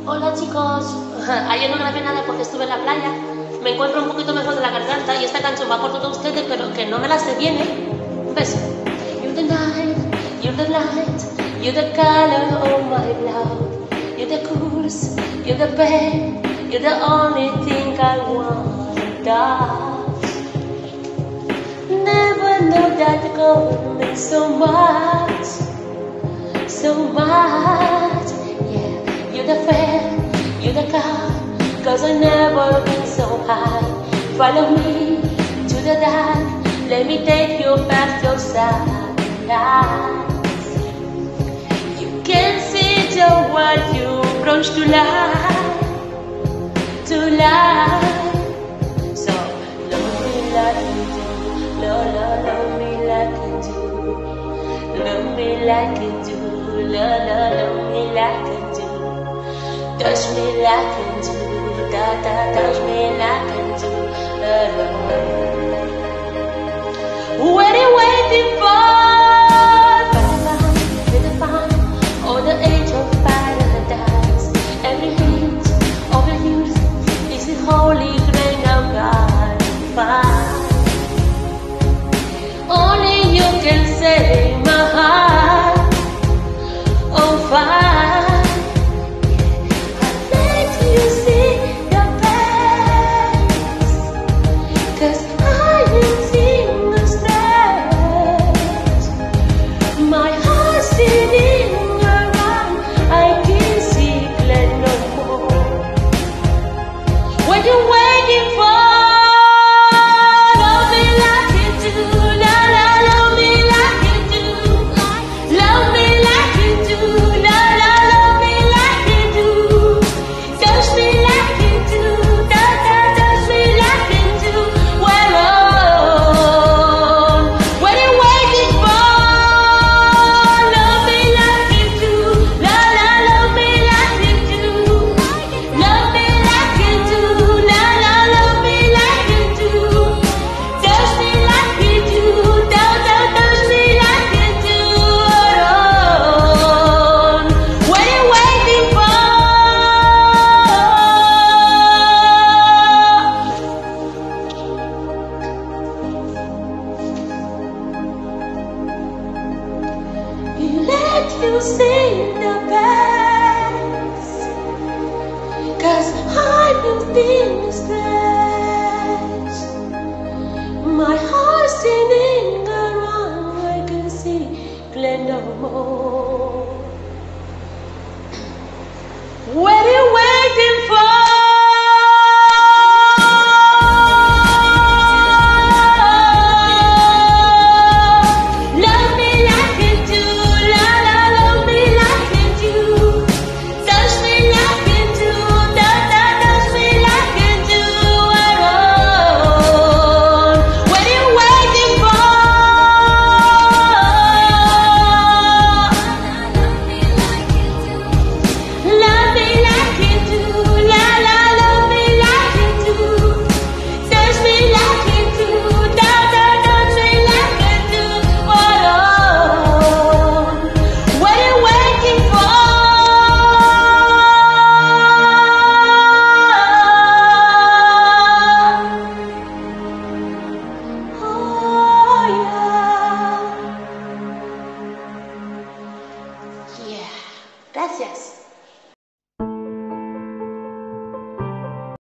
Hola chicos, ayer no grabé nada porque estuve en la playa. Me encuentro un poquito mejor de la garganta y esta canción va por todos ustedes, pero que no me la sé bien, ¿eh? Un beso. You're the night, you're the light, you're the color of my blood. You're the coolest, you're the best, you're the only thing I want. Never know that you're gonna mean so much, so much. Yeah, you're the friend, you're the car, 'cause I've never been so high. Follow me to the dark, let me take you past your side. You can see the world you crunch to life, to life. So love me like you do, love me like you do, love me like you do, love me like you do, touch me like you do, touch me like you do, What are you waiting for? Or the age of paradise. Every hint of your youth is the holy grail of God. Only you can save my heart on fire. I let you see the best, 'cause I am seeing the stress. My heart's sitting around, I can't see clear no more. What you waiting for? Love me like you do, love me like you do, love me like you do, love me like you do, touch me like you do, touch me like you do. Well, on, what you waiting for? Love me like you do, love me like you do, love me like you do, love me like you do, touch me like you do, touch me like you do. On, what you waiting for? You let you see the best, 'cause I'm in stress. My heart's spinning around, I can see clear no more. What are you waiting for? Love me like you do, love me like you do, touch me like you do, touch me like you do. Alone, what are you waiting for? Love me like you do, love me like you do, touch me like you do, touch me like you do. Alone, what are you waiting for? Oh yeah. Yeah. Gracias.